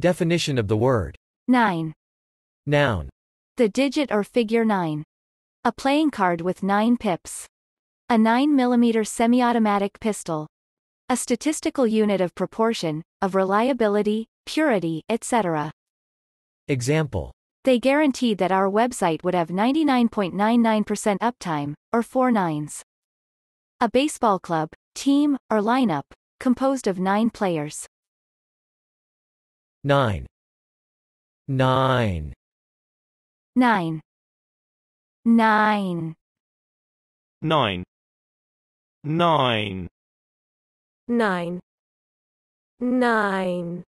Definition of the word. 9. Noun. The digit or figure 9. A playing card with 9 pips. A 9mm semi-automatic pistol. A statistical unit of proportion, of reliability, purity, etc. Example. They guaranteed that our website would have 99.99% uptime, or 4 nines. A baseball club, team, or lineup, composed of 9 players. 9. 9. 9. 9. 9. 9. 9. 9.